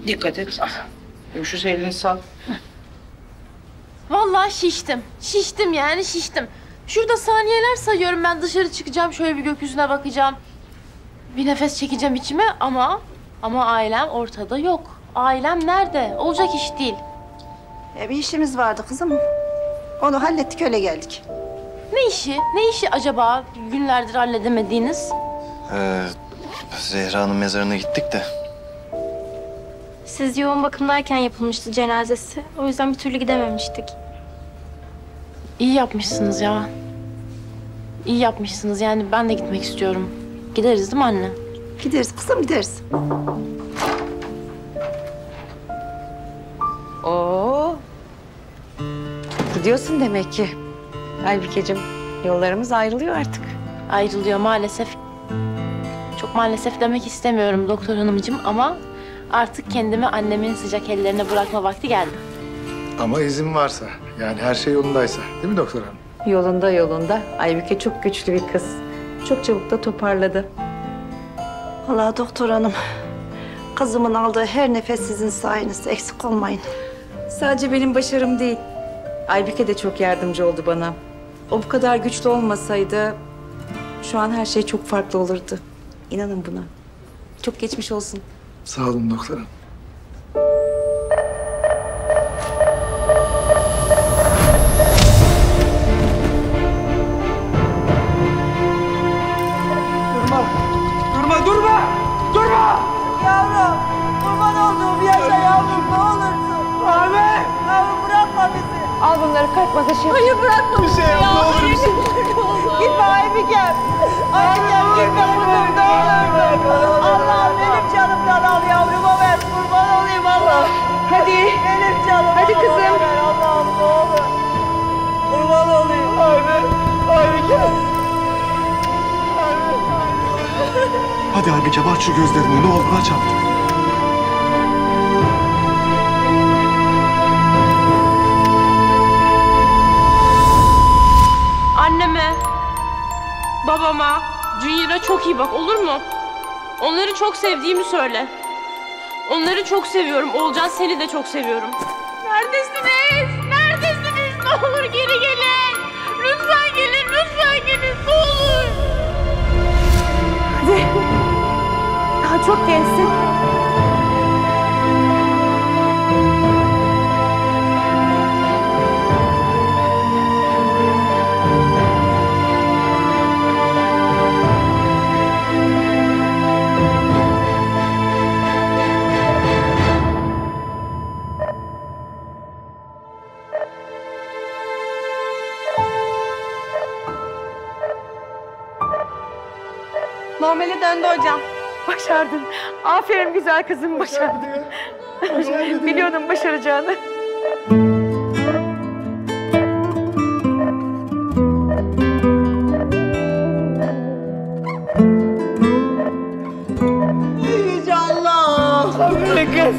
Dikkat et. Şu elini sal. Vallahi şiştim. Şiştim yani şiştim. Şurada saniyeler sayıyorum ben, dışarı çıkacağım, şöyle bir gökyüzüne bakacağım. Bir nefes çekeceğim içime ama ailem ortada yok. Ailem nerede? Olacak iş değil. Bir işimiz vardı kızım. Onu hallettik, öyle geldik. Ne işi? Ne işi acaba günlerdir halledemediğiniz? Zehra'nın mezarına gittik de. Siz yoğun bakımdayken yapılmıştı cenazesi. O yüzden bir türlü gidememiştik. İyi yapmışsınız ya. İyi yapmışsınız, yani ben de gitmek istiyorum. Gideriz değil mi anne? Gideriz kızım, gideriz. Oo. Gidiyorsun demek ki. Aybükeciğim, yollarımız ayrılıyor artık. Ayrılıyor maalesef. Çok maalesef demek istemiyorum doktor hanımcığım ama artık kendimi annemin sıcak ellerine bırakma vakti geldi. Ama izin varsa, yani her şey yolundaysa. Değil mi doktor hanım? Yolunda yolunda. Aybüke çok güçlü bir kız. Çok çabuk da toparladı. Vallahi doktor hanım, kızımın aldığı her nefes sizin sayenizde, eksik olmayın. Sadece benim başarım değil. Aybüke de çok yardımcı oldu bana. O bu kadar güçlü olmasaydı şu an her şey çok farklı olurdu. İnanın buna. Çok geçmiş olsun. Sağ olun doktor hanım. Yavrum, kurban olduğum yaşa yavrum, ne olursun. Ahmet! Yavrum bırakma bizi. Al bunları, kalkma taşı. Hayır bırakma bizi ya. Ne olur bizi. Gitme Aybükem. Aybükem gitme kuzum, ne olur. Allah'ım benim canımdan al yavrumu ver. Kurban olayım Allah. Hadi. Benim canım. Hadi kızım. Ver Allah'ım ne olur. Kurban olayım. Aybükem. Hadi Aybüke, aç şu gözlerini. Ne olur aç artık. Anneme, babama, Junior'a çok iyi bak, olur mu? Onları çok sevdiğimi söyle. Onları çok seviyorum. Olcan, seni de çok seviyorum. Neredesiniz? Neredesiniz? Ne olur geri gelin. Lütfen gelin, lütfen gelin. Ne olur. Hadi. Daha çok gençsin. Normale döndü hocam. Başardın. Aferin güzel kızım, başardın. Biliyordum başaracağını. Yüce Allah. Kız.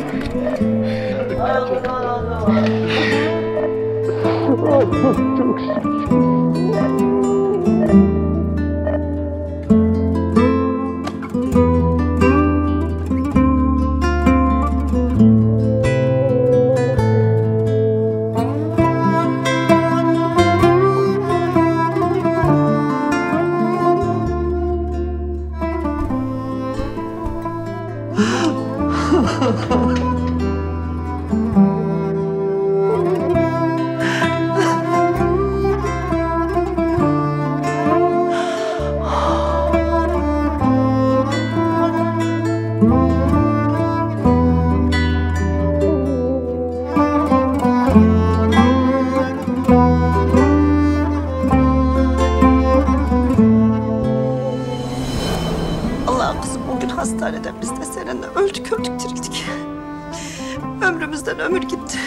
Allah kızım, bugün hastanede biz de seninle öldük dirildik. Ömrümüzden ömür gitti.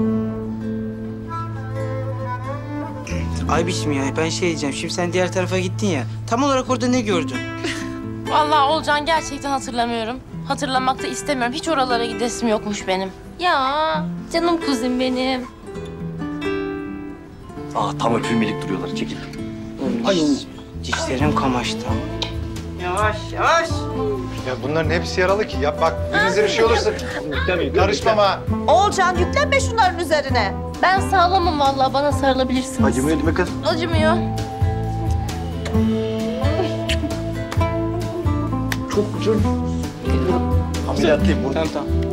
Aybişim ya, ben şey diyeceğim. Şimdi sen diğer tarafa gittin ya. Tam olarak orada ne gördün? Vallahi Olcan, gerçekten hatırlamıyorum. Hatırlamak da istemiyorum. Hiç oralara gidesim yokmuş benim. Ya canım kuzum benim. Tam öpülmelik duruyorlar. Çekil. Ay, dişlerim kamaştı. Yavaş yavaş. Ya bunların hepsi yaralı ki. Ya bak birinize bir şey olursa karışmam ha. Oğulcan yüklenme şunların üzerine. Ben sağlamım vallahi, bana sarılabilirsiniz. Acımıyor değil mi kız? Acımıyor. Çok güzel. Ameliyatlıyım burada. Tamam.